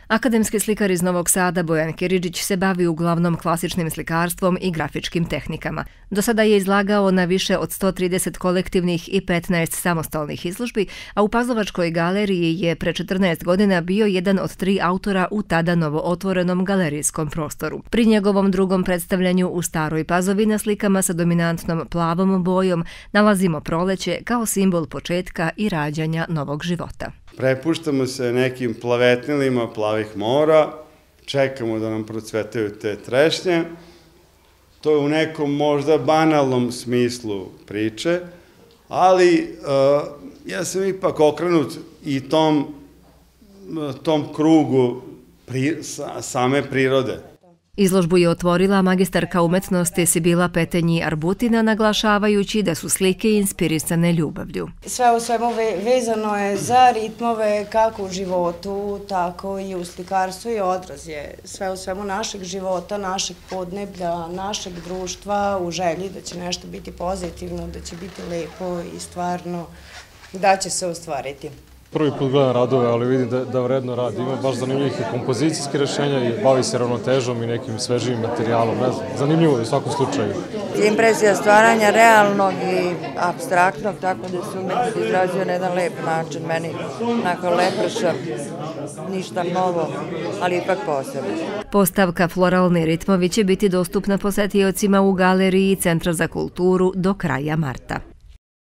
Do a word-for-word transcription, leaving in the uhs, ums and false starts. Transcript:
Akademski slikar iz Novog Sada Bojan Kiridžić se bavi uglavnom klasičnim slikarstvom i grafičkim tehnikama. Do sada je izlagao na više od sto trideset kolektivnih i petnaest samostalnih izložbi, a u Pazlovačkoj galeriji je pre četrnaest godina bio jedan od tri autora u tada novo otvorenom galerijskom prostoru. Pri njegovom drugom predstavljanju u Staroj Pazovi na slikama sa dominantnom plavom bojom nalazimo proleće kao simbol početka i rađanja novog života. Prepuštamo se nekim plavetnilima plavih mora, čekamo da nam procvetaju te trešnje. To je u nekom možda banalnom smislu priče, ali uh, ja sam ipak okrenut i tom, tom krugu pri, sa, same prirode. Izložbu je otvorila magistarka umetnosti Sibila Petenji-Arbutina, naglašavajući da su slike inspirisane ljubavlju. Sve u svemu vezano je za ritmove kako u životu, tako i u slikarstvu i odraz je sve u svemu našeg života, našeg podneblja, našeg društva, u želji da će nešto biti pozitivno, da će biti lepo i stvarno da će se ostvariti. Prvi put gledam radove, ali vidim da, da vredno radi. Ima baš zanimljivih kompozicijskih rešenja i bavi se ravnotežom i nekim svežijim materijalom. Ne znam, zanimljivo je u svakom slučaju. Impresija stvaranja realnog i apstraktnog, tako da se umetnost izrazio na jedan lep način. Meni nakon Leprša ništa novo, ali ipak posebno. Postavka Floralni ritmovi će biti dostupna posetiocima u galeriji Centra za kulturu do kraja marta.